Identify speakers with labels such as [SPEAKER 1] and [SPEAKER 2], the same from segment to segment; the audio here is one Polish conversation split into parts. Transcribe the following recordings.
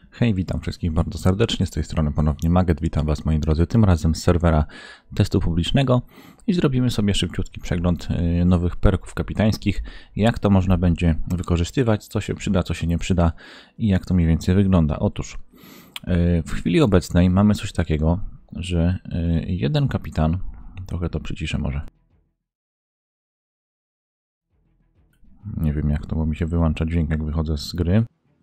[SPEAKER 1] Hej, witam wszystkich bardzo serdecznie, z tej strony ponownie Maget, witam Was moi drodzy, tym razem z serwera testu publicznego i zrobimy sobie szybciutki przegląd nowych perków kapitańskich, jak to można będzie wykorzystywać, co się przyda, co się nie przyda i jak to mniej więcej wygląda. Otóż w chwili obecnej mamy coś takiego, że jeden kapitan, trochę to przyciszę może, nie wiem jak to, bo mi się wyłącza dźwięk jak wychodzę z gry.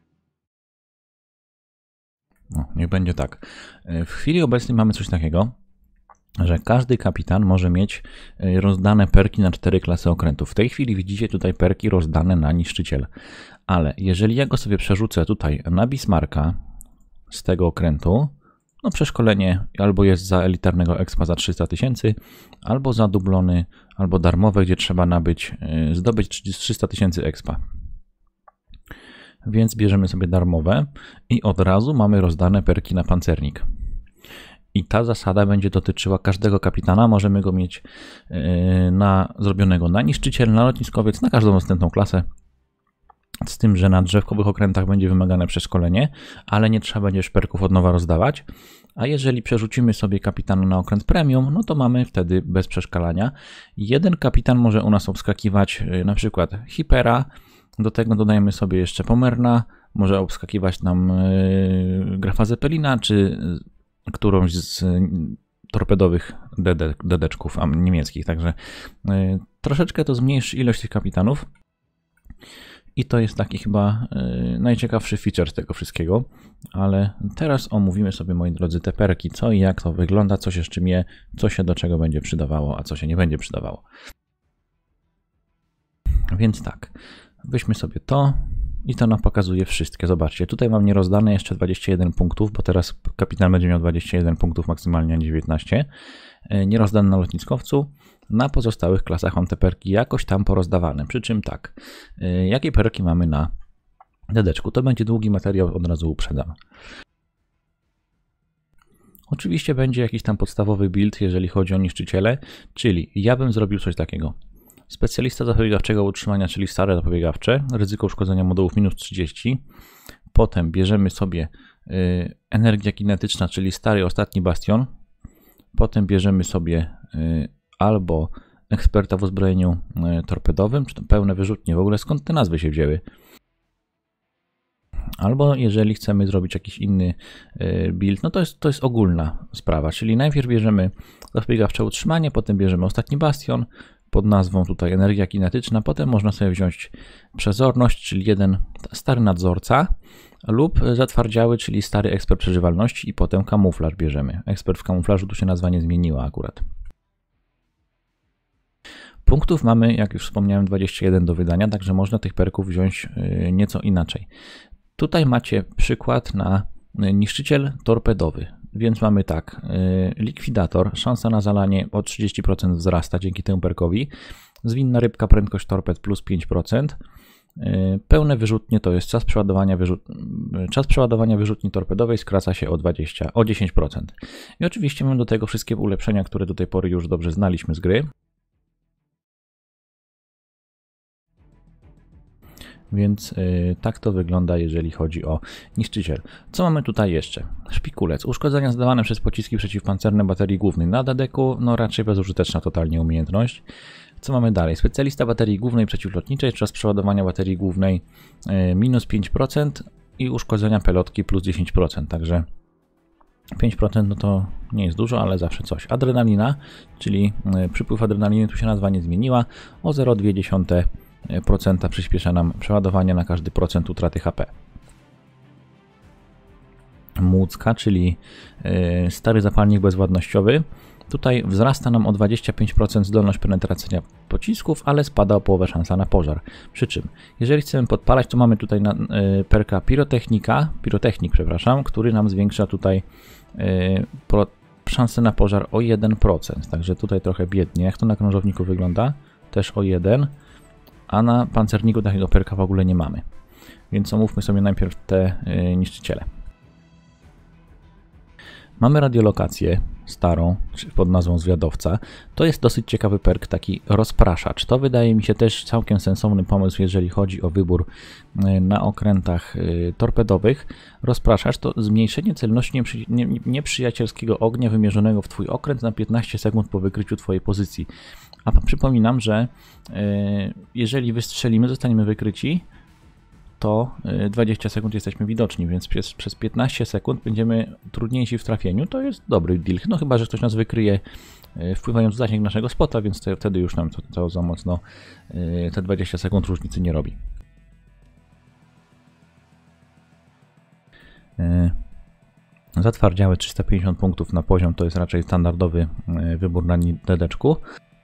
[SPEAKER 1] No, niech będzie tak. W chwili obecnej mamy coś takiego, że każdy kapitan może mieć rozdane perki na 4 klasy okrętów. W tej chwili widzicie tutaj perki rozdane na niszczyciel. Ale jeżeli ja go sobie przerzucę tutaj na Bismarcka z tego okrętu, no przeszkolenie albo jest za elitarnego expa za 300 000, albo za dublony, albo darmowe, gdzie trzeba zdobyć 300 000 expa. Więc bierzemy sobie darmowe i od razu mamy rozdane perki na pancernik. I ta zasada będzie dotyczyła każdego kapitana. Możemy go mieć zrobionego na niszczyciel, na lotniskowiec, na każdą następną klasę. Z tym, że na drzewkowych okrętach będzie wymagane przeszkolenie, ale nie trzeba będzie perków od nowa rozdawać. A jeżeli przerzucimy sobie kapitana na okręt premium, no to mamy wtedy bez przeszkalania. Jeden kapitan może u nas obskakiwać na przykład Hipera, do tego dodajemy sobie jeszcze Pomerna, może obskakiwać nam Grafa Zeppelina, czy którąś z torpedowych dedeczków niemieckich. Także troszeczkę to zmniejszy ilość tych kapitanów. I to jest taki chyba najciekawszy feature z tego wszystkiego. Ale teraz omówimy sobie, moi drodzy, te perki, co i jak to wygląda, co się z czym je, co się do czego będzie przydawało, a co się nie będzie przydawało. Więc tak. Weźmy sobie to i to nam pokazuje wszystkie. Zobaczcie, tutaj mam nierozdane jeszcze 21 punktów, bo teraz kapitan będzie miał 21 punktów maksymalnie, a nie 19. Nierozdane na lotniskowcu. Na pozostałych klasach mam te perki jakoś tam porozdawane. Przy czym tak, jakie perki mamy na dedeczku? To będzie długi materiał, od razu uprzedzam. Oczywiście będzie jakiś tam podstawowy build, jeżeli chodzi o niszczyciele, czyli ja bym zrobił coś takiego. Specjalista zapobiegawczego utrzymania, czyli stare zapobiegawcze, ryzyko uszkodzenia modułów minus 30. Potem bierzemy sobie energia kinetyczna, czyli stary ostatni bastion. Potem bierzemy sobie albo eksperta w uzbrojeniu torpedowym, czy to pełne wyrzutnie, w ogóle skąd te nazwy się wzięły. Albo jeżeli chcemy zrobić jakiś inny build, no to jest ogólna sprawa, czyli najpierw bierzemy zapobiegawcze utrzymanie, potem bierzemy ostatni bastion, pod nazwą tutaj energia kinetyczna, potem można sobie wziąć przezorność, czyli jeden stary nadzorca lub zatwardziały, czyli stary ekspert przeżywalności i potem kamuflaż bierzemy. Ekspert w kamuflażu, tu się nazwa nie zmieniła akurat. Punktów mamy, jak już wspomniałem, 21 do wydania, także można tych perków wziąć nieco inaczej. Tutaj macie przykład na niszczyciel torpedowy. Więc mamy tak, likwidator, szansa na zalanie o 30% wzrasta dzięki temu perkowi, zwinna rybka, prędkość torped plus 5%, pełne wyrzutnie to jest czas przeładowania wyrzutni torpedowej skraca się o 10%. I oczywiście mamy do tego wszystkie ulepszenia, które do tej pory już dobrze znaliśmy z gry. Więc tak to wygląda, jeżeli chodzi o niszczyciel. Co mamy tutaj jeszcze? Szpikulec. Uszkodzenia zadawane przez pociski przeciwpancerne baterii głównej na dedeku. No raczej bezużyteczna totalnie umiejętność. Co mamy dalej? Specjalista baterii głównej przeciwlotniczej. Czas przeładowania baterii głównej minus 5% i uszkodzenia pelotki plus 10%. Także 5% no to nie jest dużo, ale zawsze coś. Adrenalina, czyli przypływ adrenaliny, tu się nazwa nie zmieniła. O 0,2% przyspiesza nam przeładowanie na każdy procent utraty HP. Młódzka, czyli stary zapalnik bezwładnościowy. Tutaj wzrasta nam o 25% zdolność penetracyjna pocisków, ale spada o połowę szansa na pożar. Przy czym, jeżeli chcemy podpalać, to mamy tutaj perka pirotechnik, który nam zwiększa tutaj szansę na pożar o 1%. Także tutaj trochę biednie. Jak to na krążowniku wygląda? Też o 1%. A na pancerniku takiego perka w ogóle nie mamy. Więc omówmy sobie najpierw te niszczyciele. Mamy radiolokację starą, pod nazwą zwiadowca. To jest dosyć ciekawy perk, taki rozpraszacz. To wydaje mi się też całkiem sensowny pomysł, jeżeli chodzi o wybór na okrętach torpedowych. Rozpraszacz to zmniejszenie celności nieprzyjacielskiego ognia wymierzonego w Twój okręt na 15 sekund po wykryciu Twojej pozycji. A przypominam, że jeżeli wystrzelimy, zostaniemy wykryci, to 20 sekund jesteśmy widoczni, więc przez 15 sekund będziemy trudniejsi w trafieniu. To jest dobry deal, no chyba że ktoś nas wykryje wpływając w zasięg naszego spota, więc wtedy już nam to za mocno te 20 sekund różnicy nie robi. Zatwardziałe 350 punktów na poziom to jest raczej standardowy wybór na DD-czku.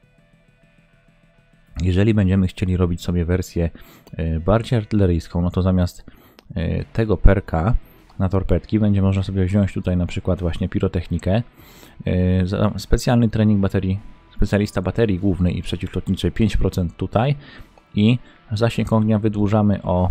[SPEAKER 1] Jeżeli będziemy chcieli robić sobie wersję bardziej artyleryjską, no to zamiast tego perka na torpedki będzie można sobie wziąć tutaj na przykład właśnie pirotechnikę, specjalny trening baterii, specjalista baterii głównej i przeciwlotniczej 5% tutaj i zasięg ognia wydłużamy o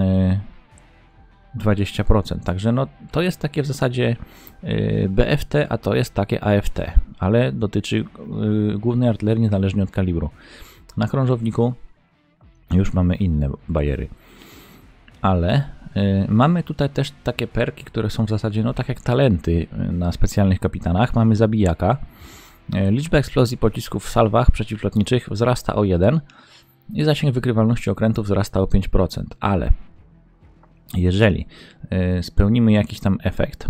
[SPEAKER 1] 20%. Także no, to jest takie w zasadzie BFT, a to jest takie AFT, ale dotyczy głównej artylerii niezależnie od kalibru. Na krążowniku już mamy inne bajery, ale mamy tutaj też takie perki, które są w zasadzie no tak jak talenty na specjalnych kapitanach. Mamy zabijaka, liczba eksplozji pocisków w salwach przeciwlotniczych wzrasta o 1 i zasięg wykrywalności okrętów wzrasta o 5%, ale jeżeli spełnimy jakiś tam efekt,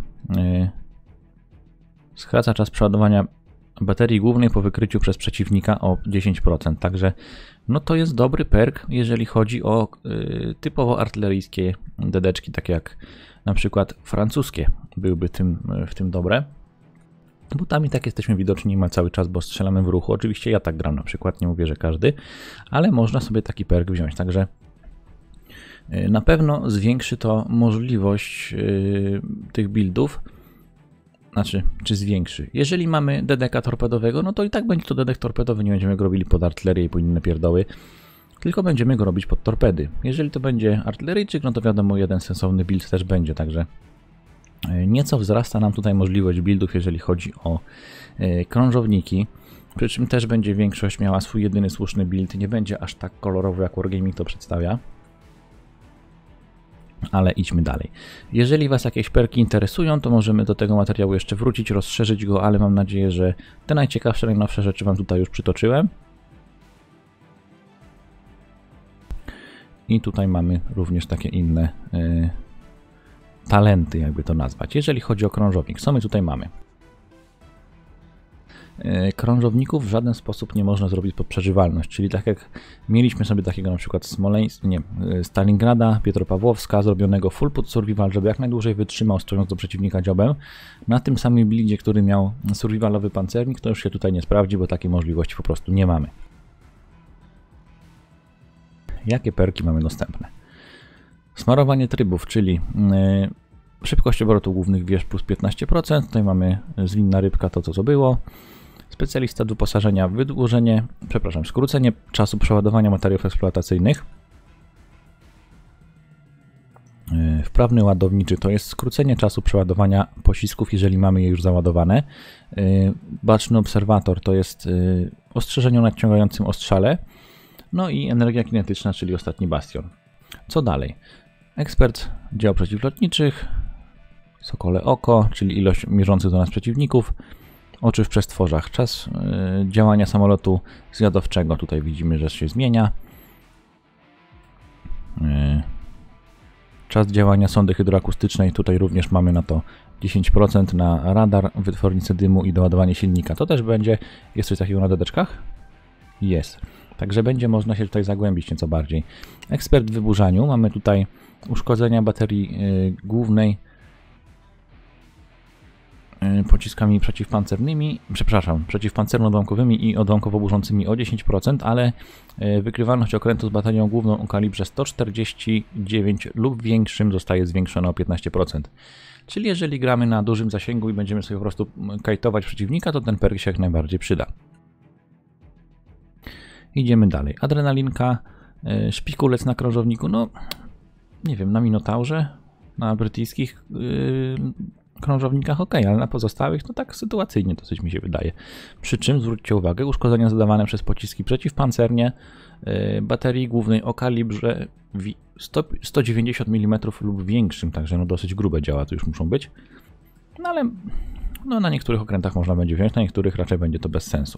[SPEAKER 1] skraca czas przeładowania baterii głównej po wykryciu przez przeciwnika o 10%. Także no to jest dobry perk, jeżeli chodzi o typowo artyleryjskie DD-czki, takie jak na przykład francuskie byłyby w tym dobre. Bo tam i tak jesteśmy widoczni niemal cały czas, bo strzelamy w ruchu. Oczywiście ja tak gram na przykład, nie mówię, że każdy, ale można sobie taki perk wziąć. Także na pewno zwiększy to możliwość tych buildów. Znaczy, czy zwiększy. Jeżeli mamy DD-ka torpedowego, no to i tak będzie to DD torpedowy, nie będziemy go robili pod artylerię i pod inne pierdoły, tylko będziemy go robić pod torpedy. Jeżeli to będzie artyleryjczyk, no to wiadomo, jeden sensowny build też będzie, także nieco wzrasta nam tutaj możliwość buildów, jeżeli chodzi o krążowniki, przy czym też będzie większość miała swój jedyny słuszny build, nie będzie aż tak kolorowy, jak Wargaming to przedstawia. Ale idźmy dalej. Jeżeli Was jakieś perki interesują, to możemy do tego materiału jeszcze wrócić, rozszerzyć go, ale mam nadzieję, że te najciekawsze, najnowsze rzeczy Wam tutaj już przytoczyłem. I tutaj mamy również takie inne talenty, jakby to nazwać. Jeżeli chodzi o krążownik, co my tutaj mamy? Krążowników w żaden sposób nie można zrobić pod przeżywalność, czyli tak jak mieliśmy sobie takiego na przykład Stalingrada, Pietropawłowska, zrobionego full pod survival, żeby jak najdłużej wytrzymał, stojąc do przeciwnika dziobem. Na tym samym buildzie, który miał survivalowy pancernik, to już się tutaj nie sprawdzi, bo takiej możliwości po prostu nie mamy. Jakie perki mamy dostępne? Smarowanie trybów, czyli szybkość obrotu głównych wież plus 15%, tutaj mamy zwinna rybka, to co było. Specjalista wyposażenia, skrócenie czasu przeładowania materiałów eksploatacyjnych. Wprawny ładowniczy to jest skrócenie czasu przeładowania pocisków, jeżeli mamy je już załadowane. Baczny obserwator to jest ostrzeżenie o nadciągającym ostrzale. No i energia kinetyczna, czyli ostatni bastion. Co dalej? Ekspert dział przeciwlotniczych, sokole oko, czyli ilość mierzących do nas przeciwników. Oczy w przestworzach. Czas działania samolotu zwiadowczego. Tutaj widzimy, że się zmienia. Czas działania sondy hydroakustycznej. Tutaj również mamy na to 10% na radar, wytwornicę dymu i doładowanie silnika. To też będzie. Jest coś takiego na DD-czkach? Jest. Także będzie można się tutaj zagłębić nieco bardziej. Ekspert w wyburzaniu. Mamy tutaj uszkodzenia baterii głównej pociskami przeciwpancerno-odłamkowymi i odłamkowo-burzącymi o 10%, ale wykrywalność okrętu z baterią główną o kalibrze 149 lub większym zostaje zwiększona o 15%. Czyli jeżeli gramy na dużym zasięgu i będziemy sobie po prostu kajtować przeciwnika, to ten perk się jak najbardziej przyda. Idziemy dalej. Adrenalinka, szpikulec na krążowniku, no nie wiem, na Minotaurze, na brytyjskich krążownikach ok, ale na pozostałych no tak sytuacyjnie dosyć mi się wydaje. Przy czym zwróćcie uwagę, uszkodzenia zadawane przez pociski przeciwpancerne baterii głównej o kalibrze 190 mm lub większym, także no dosyć grube działa to już muszą być. No ale no na niektórych okrętach można będzie wziąć, na niektórych raczej będzie to bez sensu.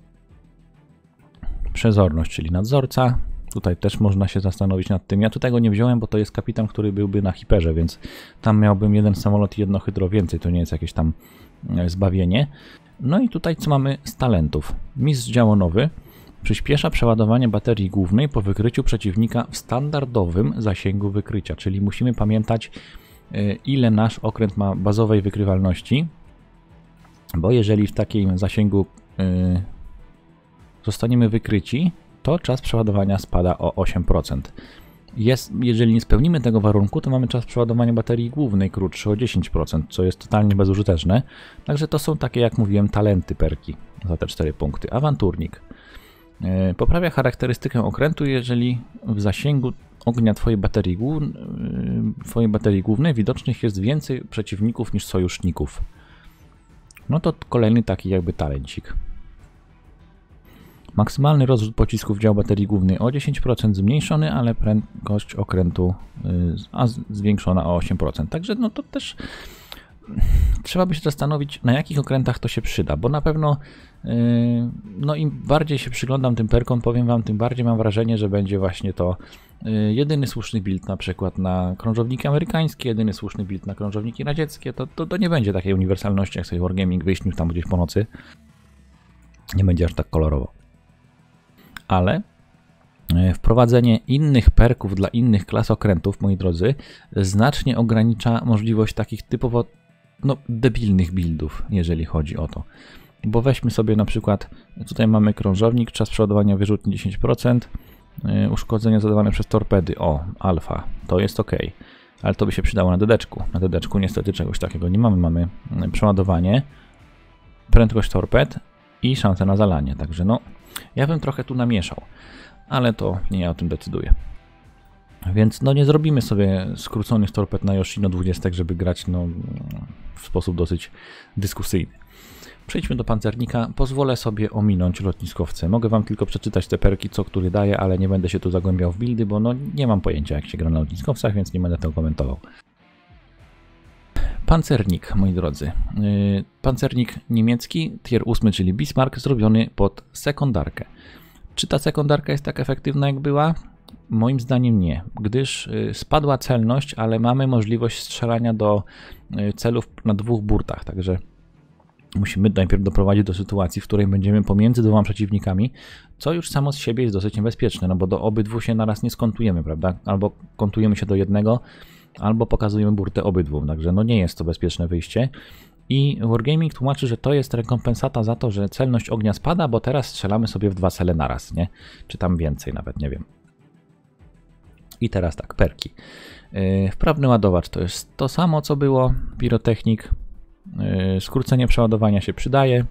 [SPEAKER 1] Przezorność, czyli nadzorca. Tutaj też można się zastanowić nad tym. Ja tutaj go nie wziąłem, bo to jest kapitan, który byłby na hiperze, więc tam miałbym jeden samolot i jedno hydro więcej. To nie jest jakieś tam zbawienie. No i tutaj co mamy z talentów? Mistrz działonowy przyspiesza przeładowanie baterii głównej po wykryciu przeciwnika w standardowym zasięgu wykrycia, czyli musimy pamiętać, ile nasz okręt ma bazowej wykrywalności, bo jeżeli w takim zasięgu zostaniemy wykryci, to czas przeładowania spada o 8%. Jeżeli nie spełnimy tego warunku, to mamy czas przeładowania baterii głównej krótszy o 10%, co jest totalnie bezużyteczne. Także to są takie, jak mówiłem, talenty perki za te 4 punkty. Awanturnik. Poprawia charakterystykę okrętu, jeżeli w zasięgu ognia twojej baterii głównej widocznych jest więcej przeciwników niż sojuszników. No to kolejny taki jakby talencik. Maksymalny rozrzut pocisków dział baterii głównej o 10% zmniejszony, ale prędkość okrętu zwiększona o 8%. Także no to też trzeba by się zastanowić, na jakich okrętach to się przyda, bo na pewno no im bardziej się przyglądam tym perkom, powiem wam, tym bardziej mam wrażenie, że będzie właśnie to jedyny słuszny build na przykład na krążowniki amerykańskie, jedyny słuszny build na krążowniki radzieckie, to nie będzie takiej uniwersalności, jak sobie Wargaming wyśnił tam gdzieś po nocy. Nie będzie aż tak kolorowo. Ale wprowadzenie innych perków dla innych klas okrętów, moi drodzy, znacznie ogranicza możliwość takich typowo debilnych buildów, jeżeli chodzi o to. Bo weźmy sobie na przykład, tutaj mamy krążownik, czas przeładowania wyrzutni 10%, uszkodzenia zadawane przez torpedy, alfa, to jest ok, ale to by się przydało na DD-czku. Na DD-czku niestety czegoś takiego nie mamy, mamy przeładowanie, prędkość torped i szansę na zalanie, także no, ja bym trochę tu namieszał, ale to nie ja o tym decyduję. Więc no nie zrobimy sobie skróconych torped na Yoshino 20, żeby grać w sposób dosyć dyskusyjny. Przejdźmy do pancernika. Pozwolę sobie ominąć lotniskowce. Mogę wam tylko przeczytać te perki, co który daje, ale nie będę się tu zagłębiał w buildy, bo no nie mam pojęcia, jak się gra na lotniskowcach, więc nie będę tego komentował. Pancernik, moi drodzy. Pancernik niemiecki, tier 8, czyli Bismarck, zrobiony pod sekundarkę. Czy ta sekundarka jest tak efektywna, jak była? Moim zdaniem nie, gdyż spadła celność, ale mamy możliwość strzelania do celów na 2 burtach, także musimy najpierw doprowadzić do sytuacji, w której będziemy pomiędzy 2 przeciwnikami, co już samo z siebie jest dosyć niebezpieczne, no bo do obydwu się naraz nie skontujemy, prawda? Albo kontujemy się do jednego, albo pokazujemy burtę obydwu, także no nie jest to bezpieczne wyjście. I Wargaming tłumaczy, że to jest rekompensata za to, że celność ognia spada, bo teraz strzelamy sobie w 2 cele naraz, nie? Czy tam więcej nawet, nie wiem. I teraz tak, perki. Wprawny ładowacz to jest to samo, co było. Pirotechnik. Skrócenie przeładowania się przydaje.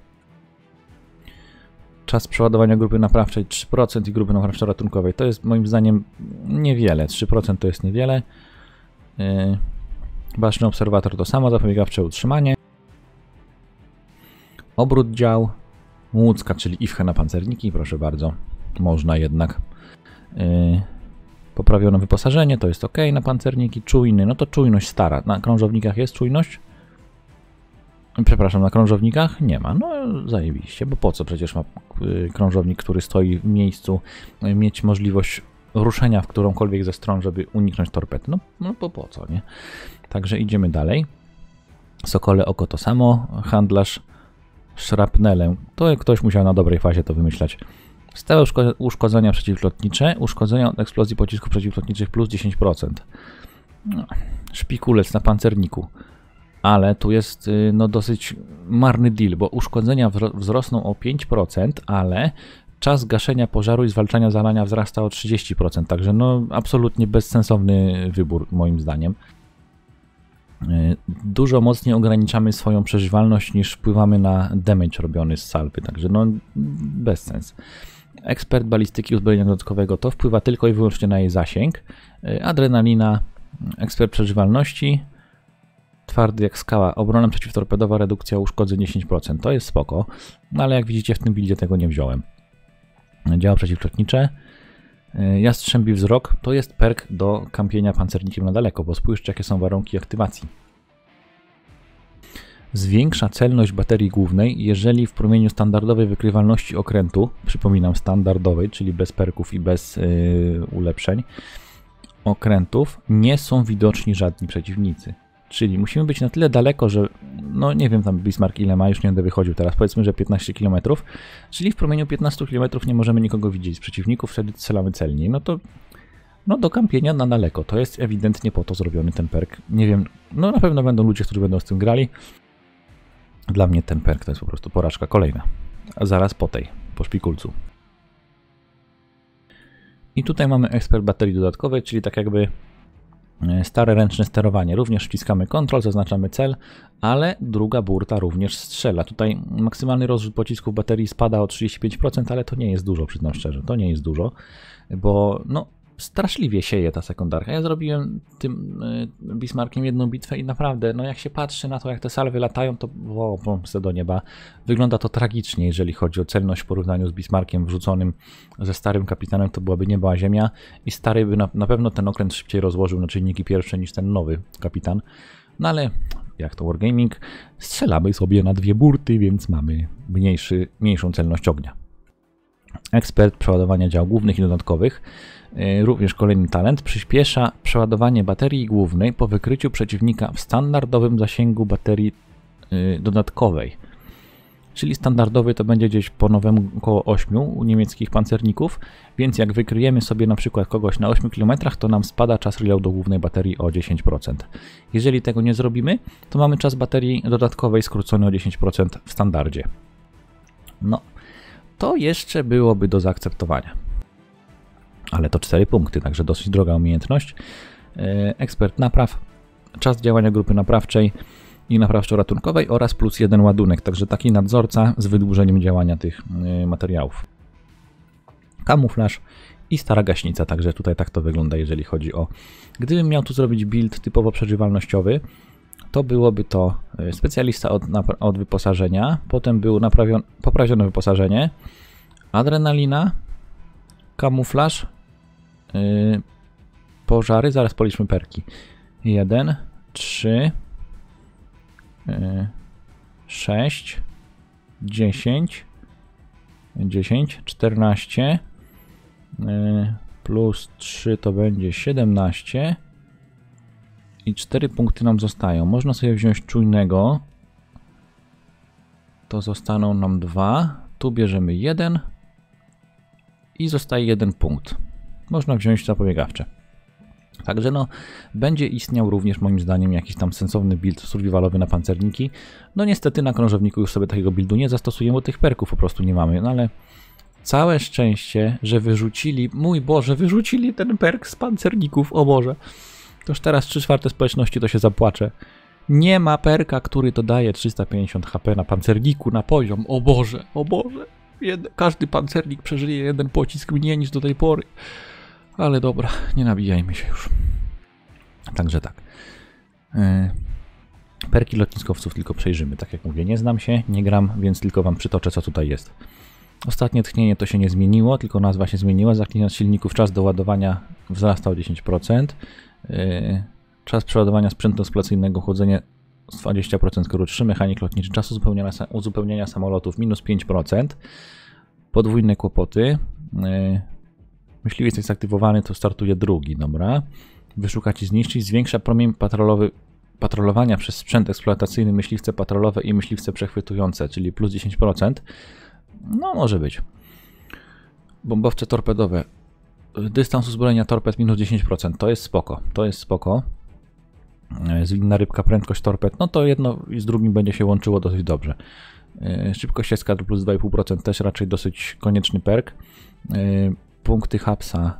[SPEAKER 1] Czas przeładowania grupy naprawczej 3% i grupy naprawczo-ratunkowej. To jest moim zdaniem niewiele. 3% to jest niewiele. Baczny obserwator to samo, zapobiegawcze utrzymanie. Obrót dział. Łódzka, czyli IFHE na pancerniki. Proszę bardzo, można jednak. Poprawiono wyposażenie, to jest ok na pancerniki. Czujny, no to czujność stara. Na krążownikach jest czujność? Przepraszam, na krążownikach nie ma. No zajebiście, bo po co przecież ma krążownik, który stoi w miejscu, mieć możliwość ruszenia w którąkolwiek ze stron, żeby uniknąć torpedy. No po co, nie? Także idziemy dalej. Sokole oko to samo. Handlarz szrapnelem. To ktoś musiał na dobrej fazie to wymyślać. Stałe uszkodzenia przeciwlotnicze. Uszkodzenia od eksplozji pocisków przeciwlotniczych plus 10%. No, szpikulec na pancerniku. Ale tu jest no dosyć marny deal, bo uszkodzenia wzrosną o 5%, ale czas gaszenia pożaru i zwalczania zalania wzrasta o 30%. Także no absolutnie bezsensowny wybór moim zdaniem. Dużo mocniej ograniczamy swoją przeżywalność niż wpływamy na damage robiony z salwy. Także no bez sens. Ekspert balistyki uzbrojenia dodatkowego to wpływa tylko i wyłącznie na jej zasięg. Adrenalina, ekspert przeżywalności. twardy jak skała, obrona przeciwtorpedowa, redukcja uszkodzeń 10%, to jest spoko, no ale jak widzicie w tym buildzie tego nie wziąłem. Działa przeciwlotnicze. Jastrzębi wzrok to jest perk do kampienia pancernikiem na daleko, bo spójrzcie jakie są warunki aktywacji. Zwiększa celność baterii głównej, jeżeli w promieniu standardowej wykrywalności okrętu, przypominam standardowej, czyli bez perków i bez ulepszeń, okrętów nie są widoczni żadni przeciwnicy. Czyli musimy być na tyle daleko, że, no nie wiem tam Bismarck ile ma, już nie będę wychodził teraz, powiedzmy, że 15 km, czyli w promieniu 15 km nie możemy nikogo widzieć z przeciwników, wtedy strzelamy celniej. No to no do kampienia na daleko, to jest ewidentnie po to zrobiony ten perk. Nie wiem, no na pewno będą ludzie, którzy będą z tym grali. Dla mnie ten perk to jest po prostu porażka kolejna, a zaraz po tej, po szpikulcu. I tutaj mamy ekspert baterii dodatkowej, czyli tak jakby stare ręczne sterowanie. Również wciskamy Ctrl, zaznaczamy cel, ale druga burta również strzela. Tutaj maksymalny rozrzut pocisków baterii spada o 35%, ale to nie jest dużo, przyznam szczerze. To nie jest dużo, bo no straszliwie sieje ta sekundarka. Ja zrobiłem tym Bismarckiem jedną bitwę i naprawdę, no jak się patrzy na to, jak te salwy latają, to pomstę do nieba. Wygląda to tragicznie, jeżeli chodzi o celność w porównaniu z Bismarckiem wrzuconym ze starym kapitanem, to byłaby nieba a ziemia i stary by na pewno ten okręt szybciej rozłożył na czynniki pierwsze niż ten nowy kapitan. No ale jak to Wargaming, strzelamy sobie na dwie burty, więc mamy mniejszą celność ognia. Ekspert przeładowania dział głównych i dodatkowych. Również kolejny talent. Przyspiesza przeładowanie baterii głównej po wykryciu przeciwnika w standardowym zasięgu baterii dodatkowej. Czyli standardowy to będzie gdzieś po nowemu około 8 u niemieckich pancerników, więc jak wykryjemy sobie na przykład kogoś na 8 km, to nam spada czas reload do głównej baterii o 10%. Jeżeli tego nie zrobimy, to mamy czas baterii dodatkowej skrócony o 10% w standardzie. No, to jeszcze byłoby do zaakceptowania. Ale to 4 punkty, także dosyć droga umiejętność. Ekspert napraw, czas działania grupy naprawczej i naprawczo-ratunkowej oraz plus 1 ładunek, także taki nadzorca z wydłużeniem działania tych materiałów. Kamuflaż i stara gaśnica, także tutaj tak to wygląda, jeżeli chodzi o... Gdybym miał tu zrobić build typowo przeżywalnościowy, to byłoby to specjalista od wyposażenia, potem było poprawione wyposażenie, adrenalina, kamuflaż, pożary, zaraz policzmy perki. 1, 3, 6, 10, 14, plus 3 to będzie 17 i 4 punkty nam zostają. Można sobie wziąć czujnego, to zostaną nam 2, tu bierzemy 1 i zostaje 1 punkt. Można wziąć zapobiegawcze. Także no, będzie istniał również moim zdaniem jakiś tam sensowny build survivalowy na pancerniki. No niestety na krążowniku już sobie takiego buildu nie zastosujemy, bo tych perków po prostu nie mamy. No ale całe szczęście, że wyrzucili, mój Boże, wyrzucili ten perk z pancerników, o Boże. Toż teraz 3/4 społeczności to się zapłacze. Nie ma perka, który to daje 350 HP na pancerniku na poziom, o Boże, o Boże. Każdy pancernik przeżyje jeden pocisk mniej niż do tej pory. Ale dobra, nie nabijajmy się już. Także tak. Perki lotniskowców tylko przejrzymy. Tak jak mówię, nie znam się, nie gram, więc tylko wam przytoczę, co tutaj jest. Ostatnie tchnienie to się nie zmieniło, tylko nazwa się zmieniła. Zaklinając silników, czas do ładowania wzrasta o 10%. Czas przeładowania sprzętu eksploatacyjnego, chłodzenie z 20% krótszy. Mechanik lotniczy, czas uzupełniania samolotów minus 5%. Podwójne kłopoty. Myśliwiec jest aktywowany, to startuje drugi, dobra. Wyszukać i zniszczyć, zwiększa promień patrolowania przez sprzęt eksploatacyjny, myśliwce patrolowe i myśliwce przechwytujące, czyli plus 10%. No może być. Bombowce torpedowe. Dystans uzbrojenia torped minus 10%, to jest spoko, to jest spoko. Zwinna rybka, prędkość torped, no to jedno i z drugim będzie się łączyło dosyć dobrze. Szybkość eskadr plus 2,5% też raczej dosyć konieczny perk. Punkty hapsa,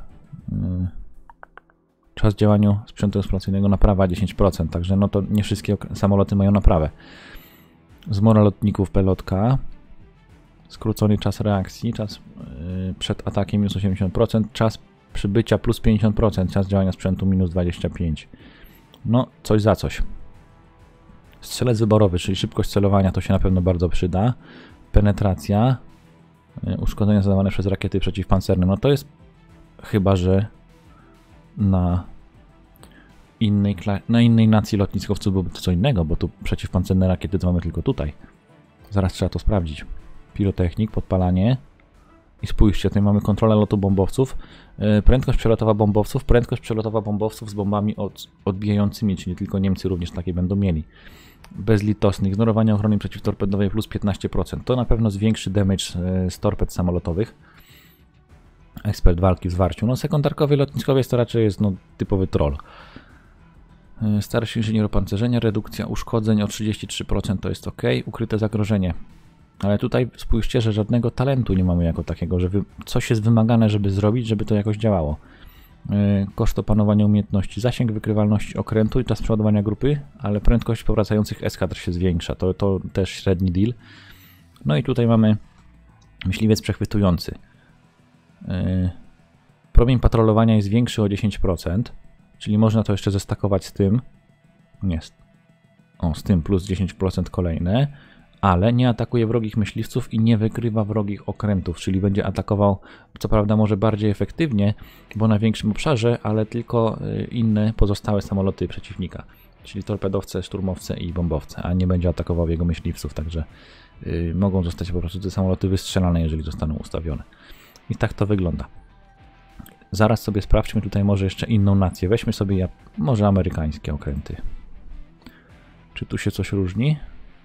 [SPEAKER 1] czas działania sprzętu eksploatacyjnego, naprawa 10%, także no to nie wszystkie samoloty mają naprawę. Zmora lotników, pelotka, skrócony czas reakcji, czas przed atakiem minus 80%, czas przybycia plus 50%, czas działania sprzętu minus 25%. No coś za coś. Strzelec wyborowy, czyli szybkość celowania, to się na pewno bardzo przyda. Penetracja, uszkodzenia zadawane przez rakiety przeciwpancerne. No to jest chyba, że na innej nacji lotniskowców byłoby to co innego, bo tu przeciwpancerne rakiety to mamy tylko tutaj. Zaraz trzeba to sprawdzić. Pirotechnik, podpalanie. I spójrzcie, tutaj mamy kontrolę lotu bombowców. Prędkość przelotowa bombowców z bombami odbijającymi, czyli tylko Niemcy również takie będą mieli. Bezlitosny, ignorowanie ochrony przeciwtorpedowej plus 15%. To na pewno zwiększy damage z torped samolotowych. Ekspert walki w zwarciu. No sekundarkowy lotniskowiec to raczej jest typowy troll. Starszy inżynier opancerzenia, redukcja uszkodzeń o 33% to jest ok. Ukryte zagrożenie. Ale tutaj spójrzcie, że żadnego talentu nie mamy jako takiego, że coś jest wymagane, żeby zrobić, żeby to jakoś działało. Koszt opanowania umiejętności, zasięg wykrywalności okrętu i czas przeładowania grupy, ale prędkość powracających eskadr się zwiększa. To też średni deal. No i tutaj mamy myśliwiec przechwytujący. Promień patrolowania jest większy o 10%, czyli można to jeszcze zestakować z tym. Z tym plus 10% kolejne. Ale nie atakuje wrogich myśliwców i nie wykrywa wrogich okrętów, czyli będzie atakował, co prawda może bardziej efektywnie, bo na większym obszarze, ale tylko inne pozostałe samoloty przeciwnika, czyli torpedowce, szturmowce i bombowce, a nie będzie atakował jego myśliwców, także mogą zostać po prostu te samoloty wystrzelane, jeżeli zostaną ustawione. I tak to wygląda. Zaraz sobie sprawdźmy tutaj może jeszcze inną nację. Weźmy sobie może amerykańskie okręty. Czy tu się coś różni?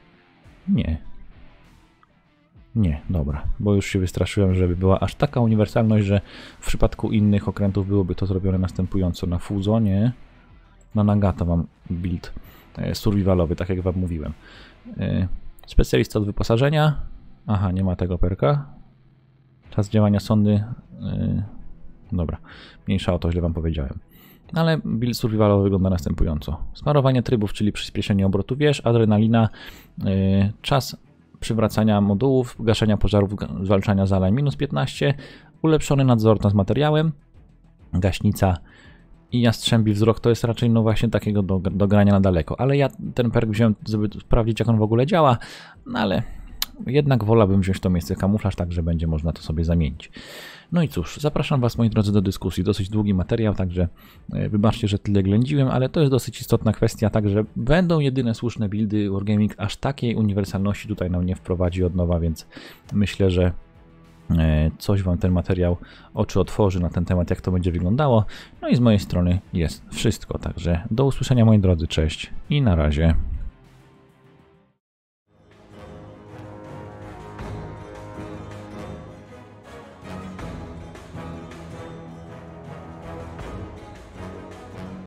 [SPEAKER 1] Nie, dobra, bo już się wystraszyłem, żeby była aż taka uniwersalność, że w przypadku innych okrętów byłoby to zrobione następująco. Na Fuzonie, na Nagato mam build survivalowy, tak jak wam mówiłem. Specjalista od wyposażenia. Aha, nie ma tego perka. Czas działania sondy. Dobra, mniejsza o to, źle wam powiedziałem. Ale build survivalowy wygląda następująco. Smarowanie trybów, czyli przyspieszenie obrotu wież, adrenalina, czas przywracania modułów, gaszenia pożarów, zwalczania zalań minus 15, ulepszony nadzór nad materiałem, gaśnica i jastrzębi wzrok. To jest raczej właśnie takiego do grania na daleko. Ale ja ten perk wziąłem, żeby sprawdzić, jak on w ogóle działa, no ale jednak wolałbym wziąć to miejsce kamuflaż, tak że będzie można to sobie zamienić. No i cóż, zapraszam was, moi drodzy, do dyskusji. Dosyć długi materiał, także wybaczcie, że tyle ględziłem, ale to jest dosyć istotna kwestia, także będą jedyne słuszne buildy. Wargaming aż takiej uniwersalności tutaj nam nie wprowadzi od nowa, więc myślę, że coś wam ten materiał oczy otworzy na ten temat, jak to będzie wyglądało. No i z mojej strony jest wszystko, także do usłyszenia, moi drodzy, cześć i na razie.